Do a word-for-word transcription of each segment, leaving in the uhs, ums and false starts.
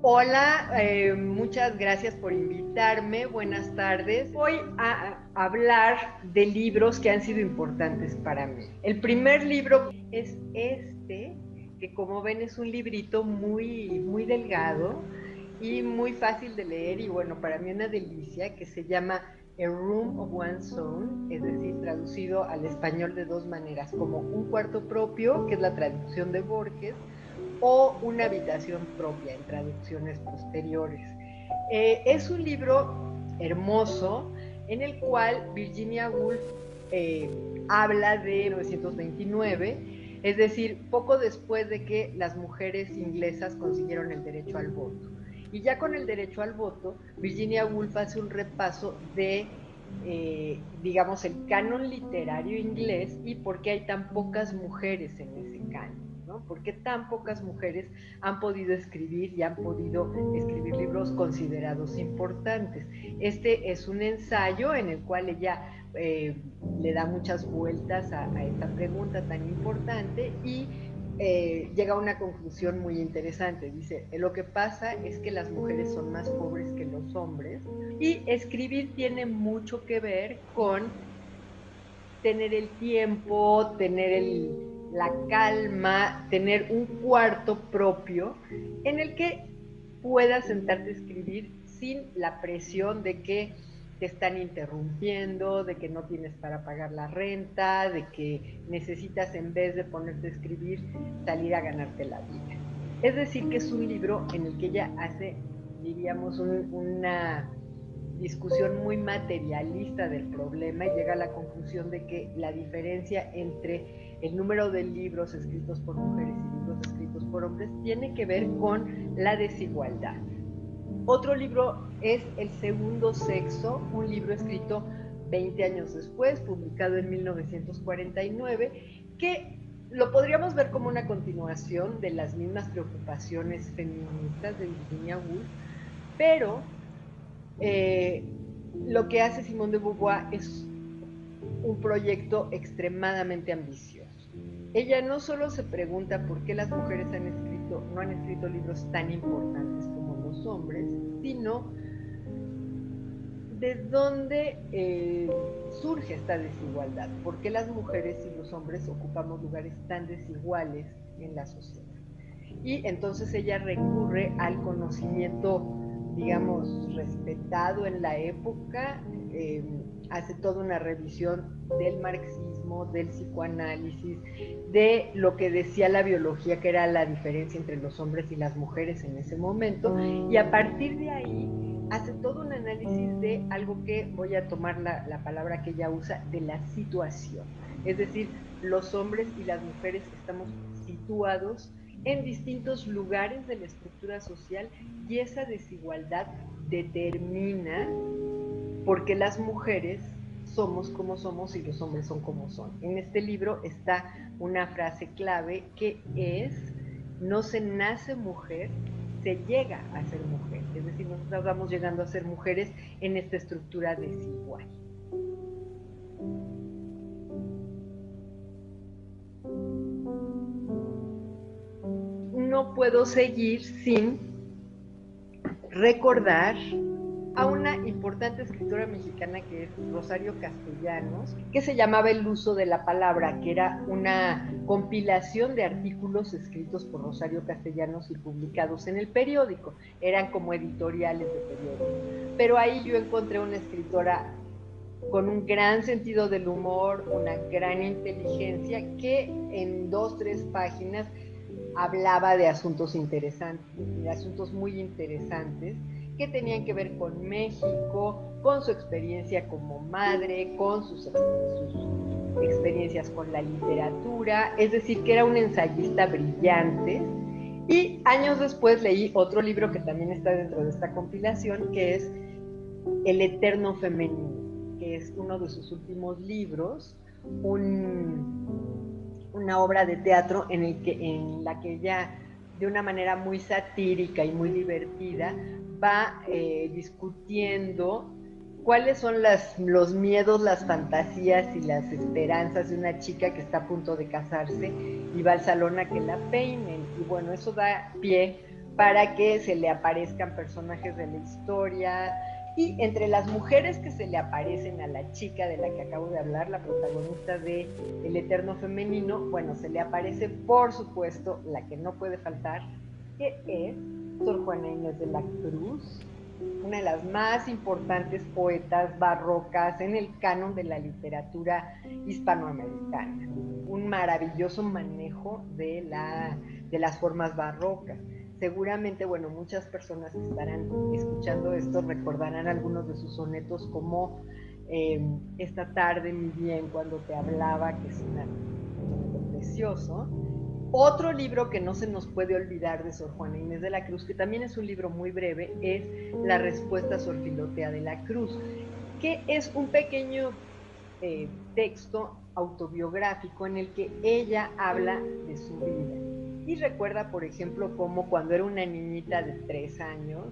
Hola, eh, muchas gracias por invitarme. Buenas tardes. Voy a hablar de libros que han sido importantes para mí. El primer libro es este, que como ven es un librito muy, muy delgado y muy fácil de leer y bueno, para mí una delicia, que se llama A Room of One's Own, es decir, traducido al español de dos maneras, como un cuarto propio, que es la traducción de Borges, o una habitación propia en traducciones posteriores. Eh, es un libro hermoso en el cual Virginia Woolf eh, habla de mil novecientos veintinueve, es decir, poco después de que las mujeres inglesas consiguieron el derecho al voto. Y ya con el derecho al voto, Virginia Woolf hace un repaso de, eh, digamos, el canon literario inglés y por qué hay tan pocas mujeres en ese canon. ¿No? ¿Por qué tan pocas mujeres han podido escribir y han podido escribir libros considerados importantes? Este es un ensayo en el cual ella eh, le da muchas vueltas a, a esta pregunta tan importante y eh, llega a una conclusión muy interesante. Dice, lo que pasa es que las mujeres son más pobres que los hombres y escribir tiene mucho que ver con tener el tiempo, tener el, la calma, tener un cuarto propio en el que puedas sentarte a escribir sin la presión de que te están interrumpiendo, de que no tienes para pagar la renta, de que necesitas, en vez de ponerte a escribir, salir a ganarte la vida. Es decir, que es un libro en el que ella hace, diríamos, un, una discusión muy materialista del problema y llega a la conclusión de que la diferencia entre el número de libros escritos por mujeres y libros escritos por hombres tiene que ver con la desigualdad. Otro libro es El segundo sexo, un libro escrito veinte años después, publicado en mil novecientos cuarenta y nueve, que lo podríamos ver como una continuación de las mismas preocupaciones feministas de Virginia Woolf, pero eh, lo que hace Simone de Beauvoir es un proyecto extremadamente ambicioso. Ella no solo se pregunta por qué las mujeres han escrito, no han escrito libros tan importantes como los hombres, sino de dónde eh, surge esta desigualdad, por qué las mujeres y los hombres ocupamos lugares tan desiguales en la sociedad. Y entonces ella recurre al conocimiento, digamos, respetado en la época, eh, hace toda una revisión del marxismo, del psicoanálisis, de lo que decía la biología, que era la diferencia entre los hombres y las mujeres en ese momento, y a partir de ahí hace todo un análisis de algo que voy a tomar la, la palabra que ella usa, de la situación. Es decir, los hombres y las mujeres estamos situados en distintos lugares de la estructura social y esa desigualdad determina por qué las mujeres somos como somos y los hombres son como son. En este libro está una frase clave que es: no se nace mujer, se llega a ser mujer. Es decir, nosotros vamos llegando a ser mujeres en esta estructura desigual. No puedo seguir sin recordar a una importante escritora mexicana que es Rosario Castellanos, que se llamaba El uso de la palabra, que era una compilación de artículos escritos por Rosario Castellanos y publicados en el periódico. Eran como editoriales de periódico. Pero ahí yo encontré una escritora con un gran sentido del humor, una gran inteligencia, que en dos, tres páginas hablaba de asuntos interesantes, de asuntos muy interesantes, que tenían que ver con México, con su experiencia como madre, con sus, sus experiencias con la literatura, es decir, que era un ensayista brillante. Y años después leí otro libro que también está dentro de esta compilación, que es El eterno femenino, que es uno de sus últimos libros, un, una obra de teatro en, el que, en la que ella, de una manera muy satírica y muy divertida, va eh, discutiendo cuáles son las, los miedos, las fantasías y las esperanzas de una chica que está a punto de casarse y va al salón a que la peinen. Y bueno, eso da pie para que se le aparezcan personajes de la historia. Y entre las mujeres que se le aparecen a la chica de la que acabo de hablar, la protagonista de El Eterno Femenino, bueno, se le aparece, por supuesto, la que no puede faltar, que es Sor Juana Inés de la Cruz, una de las más importantes poetas barrocas en el canon de la literatura hispanoamericana. Un maravilloso manejo de, la, de las formas barrocas. Seguramente, bueno, muchas personas que estarán escuchando esto recordarán algunos de sus sonetos como eh, Esta tarde, mi bien, cuando te hablaba, que es una, un soneto precioso. Otro libro que no se nos puede olvidar de Sor Juana Inés de la Cruz, que también es un libro muy breve, es La respuesta a Sor Filotea de la Cruz, que es un pequeño eh, texto autobiográfico en el que ella habla de su vida. Y recuerda, por ejemplo, cómo cuando era una niñita de tres años,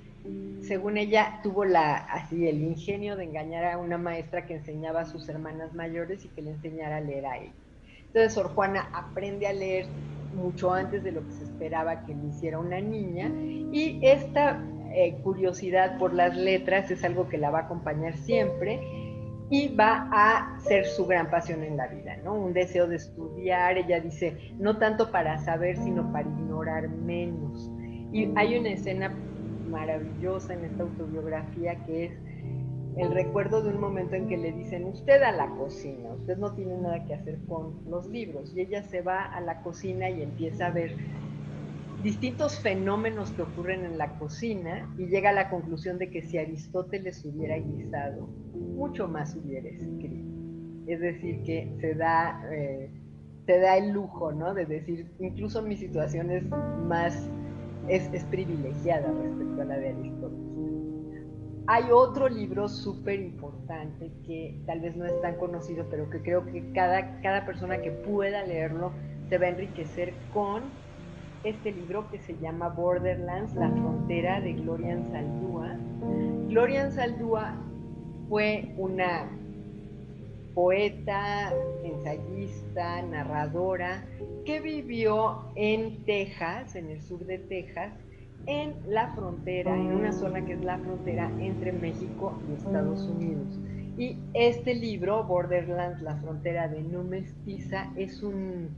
según ella, tuvo la, así, el ingenio de engañar a una maestra que enseñaba a sus hermanas mayores y que le enseñara a leer a ella. Entonces, Sor Juana aprende a leer mucho antes de lo que se esperaba que le hiciera una niña, y esta eh, curiosidad por las letras es algo que la va a acompañar siempre, y va a ser su gran pasión en la vida, ¿no? Un deseo de estudiar. Ella dice, no tanto para saber, sino para ignorar menos. Y hay una escena maravillosa en esta autobiografía que es el recuerdo de un momento en que le dicen, usted a la cocina, usted no tiene nada que hacer con los libros. Y ella se va a la cocina y empieza a ver distintos fenómenos que ocurren en la cocina, y llega a la conclusión de que si Aristóteles hubiera guisado, mucho más hubiera escrito. Es decir, que se da, eh, se da el lujo, ¿no?, de decir, incluso mi situación es más, es, es privilegiada respecto a la de Aristóteles. Hay otro libro súper importante que tal vez no es tan conocido, pero que creo que cada, cada persona que pueda leerlo se va a enriquecer con este libro, que se llama Borderlands, La Frontera, de Gloria Anzaldúa. Gloria Anzaldúa fue una poeta, ensayista, narradora, que vivió en Texas, en el sur de Texas, en la frontera, en una zona que es la frontera entre México y Estados Unidos. Y este libro, Borderlands, La Frontera de No Mestiza, es un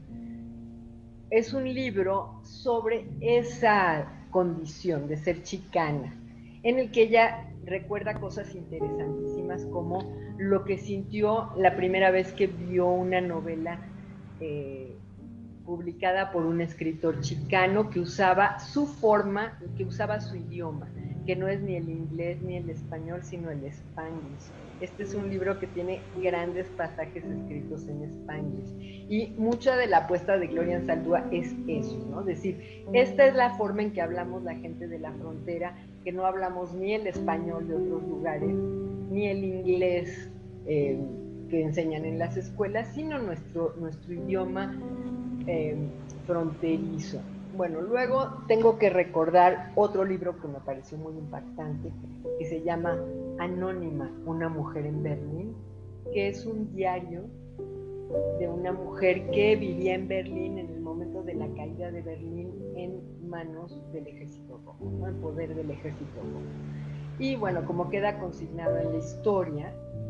es un libro sobre esa condición de ser chicana, en el que ella recuerda cosas interesantísimas como lo que sintió la primera vez que vio una novela eh, publicada por un escritor chicano que usaba su forma, que usaba su idioma, que no es ni el inglés ni el español, sino el spanglish. Este es un libro que tiene grandes pasajes escritos en spanglish, y mucha de la apuesta de Gloria Anzaldúa es eso, ¿no? Es decir, esta es la forma en que hablamos la gente de la frontera, que no hablamos ni el español de otros lugares, ni el inglés eh, que enseñan en las escuelas, sino nuestro, nuestro idioma eh, fronterizo. Bueno, luego tengo que recordar otro libro que me pareció muy impactante, que se llama Anónima, una mujer en Berlín, que es un diario de una mujer que vivía en Berlín en el momento de la caída de Berlín en manos del Ejército Rojo, ¿no?, en poder del Ejército Rojo. Y bueno, como queda consignado en la historia,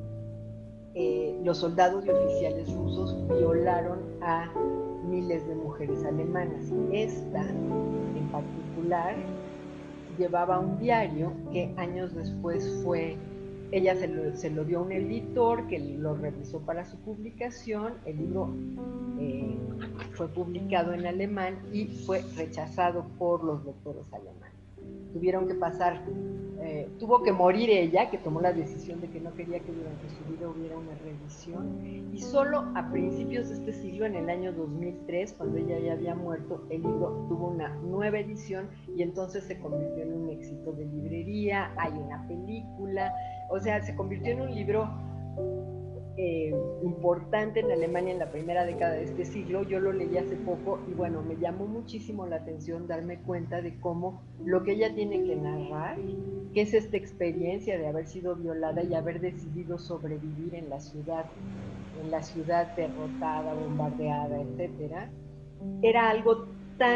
eh, los soldados y oficiales rusos violaron a miles de mujeres alemanas. Esta, en particular, llevaba un diario que años después fue, ella se lo, se lo dio a un editor que lo revisó para su publicación. El libro eh, fue publicado en alemán y fue rechazado por los lectores alemanes. Tuvieron que pasar, eh, tuvo que morir ella, que tomó la decisión de que no quería que durante su vida hubiera una revisión, y solo a principios de este siglo, en el año dos mil tres, cuando ella ya había muerto, el libro tuvo una nueva edición y entonces se convirtió en un éxito de librería. Hay una película, o sea, se convirtió en un libro Eh, importante en Alemania en la primera década de este siglo. Yo lo leí hace poco y bueno, me llamó muchísimo la atención darme cuenta de cómo lo que ella tiene que narrar, que es esta experiencia de haber sido violada y haber decidido sobrevivir en la ciudad, en la ciudad derrotada, bombardeada, etcétera, era algo tan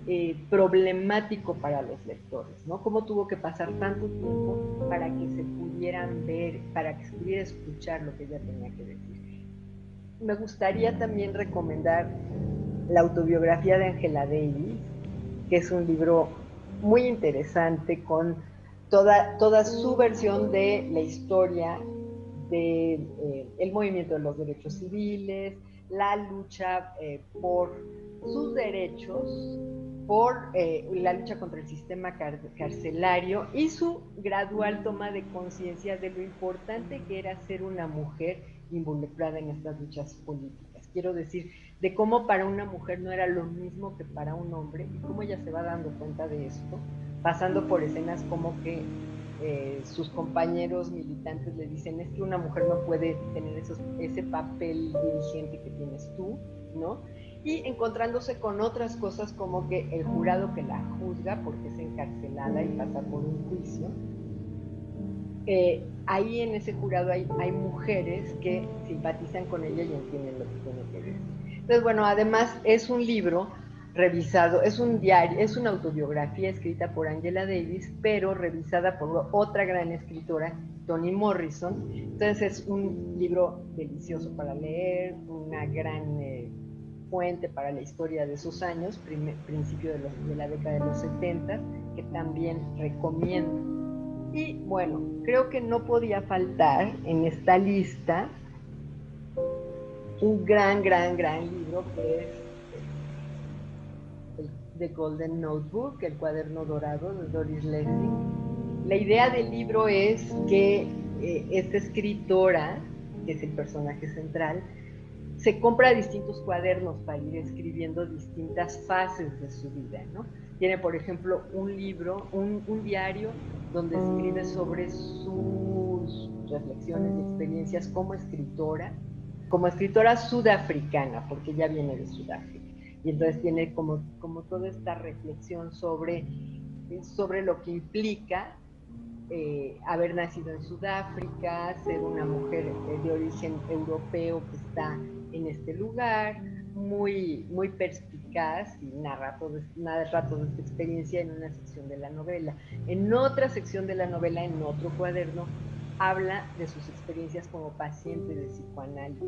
eh, problemático para los lectores, ¿no? Cómo tuvo que pasar tanto tiempo para que se pudieran ver, para que se pudiera escuchar lo que ella tenía que decir. Me gustaría también recomendar la autobiografía de Angela Davis, que es un libro muy interesante con toda, toda su versión de la historia del de, eh, movimiento de los derechos civiles, la lucha eh, por sus derechos, por eh, la lucha contra el sistema car carcelario y su gradual toma de conciencia de lo importante que era ser una mujer involucrada en estas luchas políticas. Quiero decir, de cómo para una mujer no era lo mismo que para un hombre y cómo ella se va dando cuenta de esto, pasando por escenas como que eh, sus compañeros militantes le dicen, es que una mujer no puede tener esos, ese papel dirigente que tienes tú, ¿no? Y encontrándose con otras cosas como que el jurado que la juzga porque es encarcelada y pasa por un juicio. Eh, ahí en ese jurado hay, hay mujeres que simpatizan con ella y entienden lo que tiene que decir. Entonces, bueno, además es un libro revisado, es un diario, es una autobiografía escrita por Angela Davis, pero revisada por otra gran escritora, Toni Morrison. Entonces es un libro delicioso para leer, una gran eh, fuente para la historia de esos años, prim principio de, los, de la década de los setenta, que también recomiendo. Y bueno, creo que no podía faltar en esta lista un gran, gran, gran libro que es el The Golden Notebook, el cuaderno dorado de Doris Lessing. La idea del libro es que eh, esta escritora, que es el personaje central, se compra distintos cuadernos para ir escribiendo distintas fases de su vida, ¿no? Tiene, por ejemplo, un libro, un, un diario donde escribe sobre sus reflexiones y experiencias como escritora, como escritora sudafricana, porque ella viene de Sudáfrica. Y entonces tiene como, como toda esta reflexión sobre, sobre lo que implica eh, haber nacido en Sudáfrica, ser una mujer eh, de origen europeo que está en este lugar, muy, muy perspicaz y narra todo, narra toda esta experiencia en una sección de la novela. En otra sección de la novela, en otro cuaderno, habla de sus experiencias como paciente de psicoanálisis.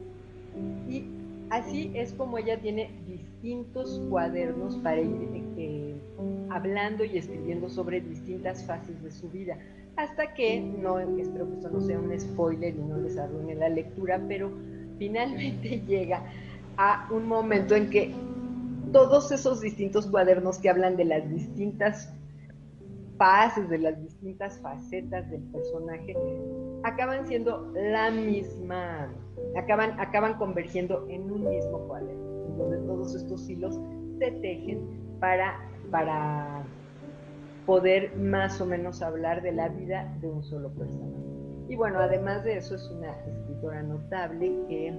Y así es como ella tiene distintos cuadernos para ir eh, hablando y escribiendo sobre distintas fases de su vida, hasta que, no, espero que esto no sea un spoiler y no les arruine la lectura, pero finalmente llega a un momento en que todos esos distintos cuadernos que hablan de las distintas fases, de las distintas facetas del personaje, acaban siendo la misma, acaban, acaban convergiendo en un mismo cuaderno, en donde todos estos hilos se tejen para, para poder más o menos hablar de la vida de un solo personaje. Y bueno, además de eso, es una escritora notable que,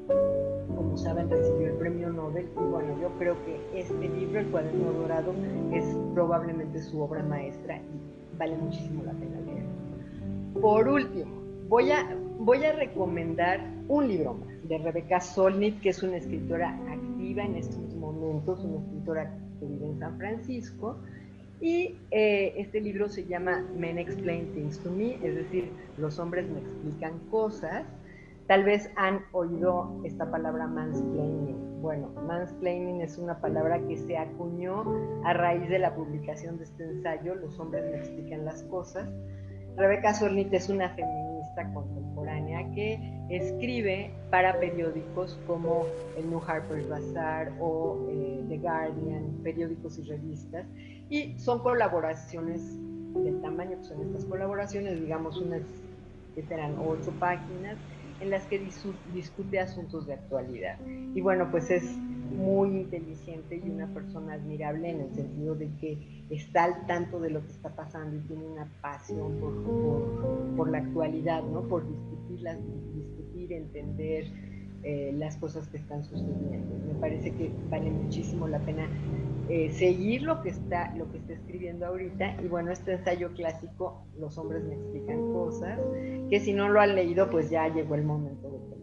como saben, recibió el premio Nobel. Y bueno, yo creo que este libro, El cuaderno dorado, es probablemente su obra maestra y vale muchísimo la pena leerlo. Por último, voy a, voy a recomendar un libro más de Rebecca Solnit, que es una escritora activa en estos momentos, una escritora que vive en San Francisco. Y eh, este libro se llama Men Explain Things to Me, es decir, los hombres me explican cosas. Tal vez han oído esta palabra mansplaining. Bueno, mansplaining es una palabra que se acuñó a raíz de la publicación de este ensayo, Los hombres me explican las cosas. Rebecca Solnit es una feminista contemporánea que escribe para periódicos como el New Harper's Bazaar o eh, The Guardian, periódicos y revistas, y son colaboraciones del tamaño que son estas colaboraciones, digamos unas que serán ocho páginas, en las que dis discute asuntos de actualidad. Y bueno, pues es muy inteligente y una persona admirable en el sentido de que está al tanto de lo que está pasando y tiene una pasión por, por, por la actualidad, ¿no? Por discutirlas, discutir, entender eh, las cosas que están sucediendo. Me parece que vale muchísimo la pena eh, seguir lo que, está, lo que está escribiendo ahorita. Y bueno, este ensayo clásico, Los hombres me explican cosas, que si no lo han leído, pues ya llegó el momento de que